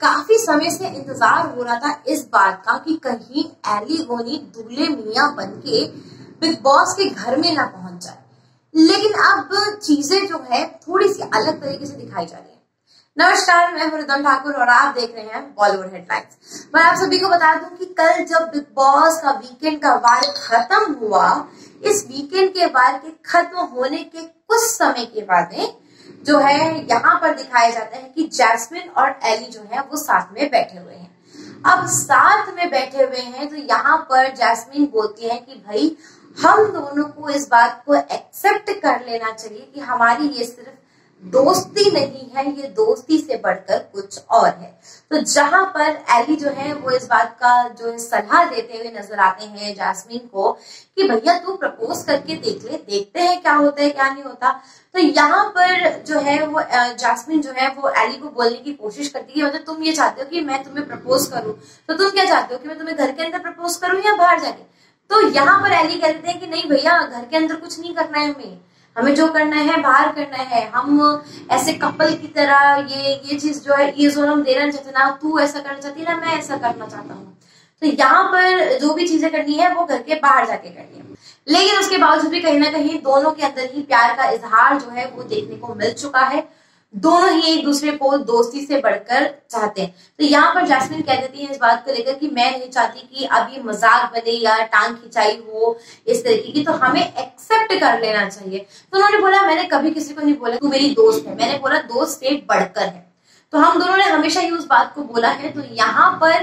काफी समय से इंतजार हो रहा था इस बात का कि कहीं एली गोनी दूल्हे मियां बनके बिग बॉस के घर में ना पहुंच जाए, लेकिन अब चीजें जो है थोड़ी सी अलग तरीके से दिखाई जा रही है। नमस्कार, मैं हूं रिदम ठाकुर और आप देख रहे हैं बॉलीवुड हेडलाइंस। मैं आप सभी को बता दूं कि कल जब बिग बॉस का वीकेंड का वार खत्म हुआ, इस वीकेंड के वार के खत्म होने के कुछ समय के बाद जो है यहाँ पर दिखाया जाता है कि जैस्मिन और एली जो है वो साथ में बैठे हुए हैं। अब साथ में बैठे हुए हैं तो यहाँ पर जैस्मिन बोलती है कि भाई हम दोनों को इस बात को एक्सेप्ट कर लेना चाहिए कि हमारी ये सिर्फ दोस्ती नहीं है, ये दोस्ती से बढ़कर कुछ और है। तो जहां पर एली जो है वो इस बात का जो है सलाह देते हुए नजर आते हैं जैस्मिन को कि भैया तू प्रपोज करके देख ले, देखते हैं क्या होता है क्या नहीं होता। तो यहाँ पर जो है वो जैस्मिन जो है वो एली को बोलने की कोशिश करती है, मतलब तुम ये चाहते हो कि मैं तुम्हें प्रपोज करूं, तो तुम क्या चाहते हो कि मैं तुम्हें घर के अंदर प्रपोज करूं या बाहर जाके। तो यहाँ पर एली कहते हैं कि नहीं भैया, घर के अंदर कुछ नहीं करना है, हमें जो करना है बाहर करना है। हम ऐसे कपल की तरह ये चीज जो है ये जो हम देना चाहते ना, तू ऐसा करना चाहती है ना, मैं ऐसा करना चाहता हूँ। तो यहाँ पर जो भी चीजें करनी है वो घर के बाहर जाके करनी है, लेकिन उसके बावजूद भी कहीं ना कहीं दोनों के अंदर ही प्यार का इजहार जो है वो देखने को मिल चुका है। दोनों ही एक दूसरे को दोस्ती से बढ़कर चाहते हैं। तो यहाँ पर जैस्मिन कह देती है इस बात को लेकर कि मैं नहीं चाहती कि अब ये मजाक बने या टांग खिंचाई हो इस तरीके की, तो हमें एक्सेप्ट कर लेना चाहिए। तो उन्होंने बोला मैंने कभी किसी को नहीं बोला तू मेरी दोस्त है, मैंने बोला दोस्त से बढ़कर है। तो हम दोनों ने हमेशा ही उस बात को बोला है। तो यहाँ पर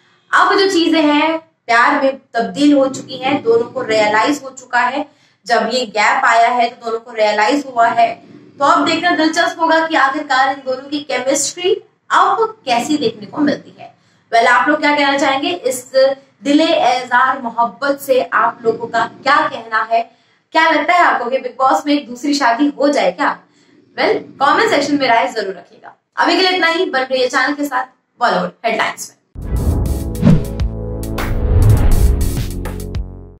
अब जो चीजें हैं प्यार में तब्दील हो चुकी है, दोनों को रियलाइज हो चुका है। जब ये गैप आया है तो दोनों को रियलाइज हुआ है। तो अब देखना दिलचस्प होगा कि आखिरकार इन दोनों की केमिस्ट्री अब कैसी देखने को मिलती है। वेल, आप लोग क्या कहना चाहेंगे इस दिले एजार मोहब्बत से? आप लोगों का क्या कहना है? क्या लगता है आपको कि बिग बॉस में एक दूसरी शादी हो जाए क्या? वेल, कमेंट सेक्शन में राय जरूर रखिएगा। अभी के लिए इतना ही। बन रही है चैनल के साथ बॉलीवुड हेडलाइंस में।